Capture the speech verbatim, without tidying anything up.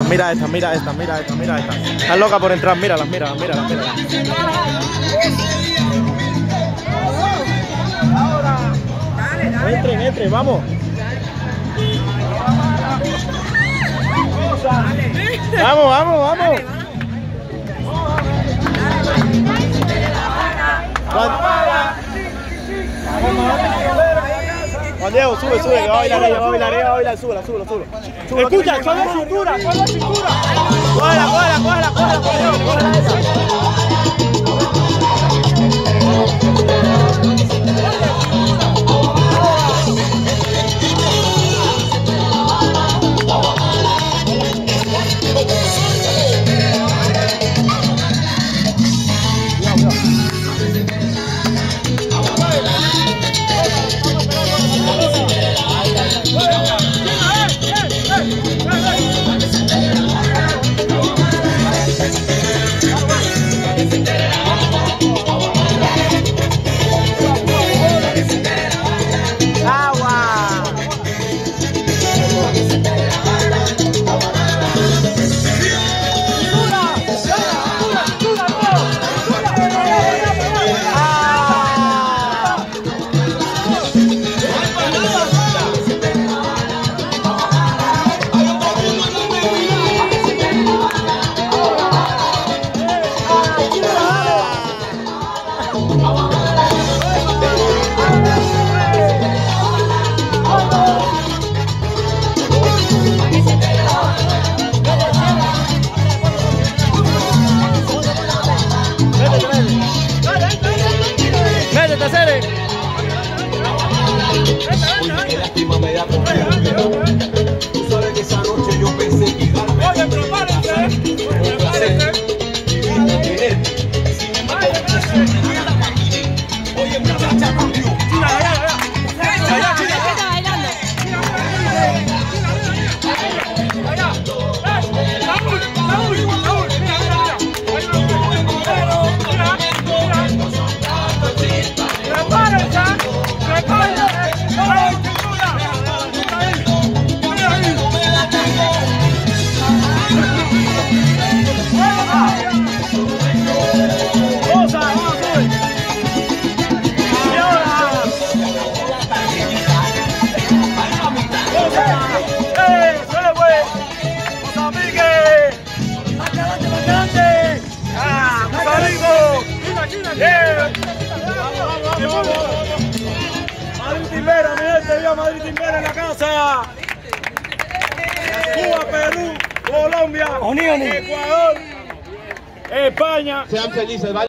mira esta, mira esta, mira esta, mira esta. Están locas por entrar, míralas, míralas, míralas, míralas. Entren, entren, vamos. Vamos, vamos, vamos. Juan Diego, sube, sube, que va a bailar ella, va a bailar ella, va a bailar, súbela, súbela, súbela. Escucha, suave cintura, suave cintura. Cógela, cógela, cógela, cógela, cógela, cógela esa. Madrid Timbera, mi gente, viva Madrid Timbera en la casa. Cuba, Perú, Colombia, Ecuador, España. Sean felices, ¿vale?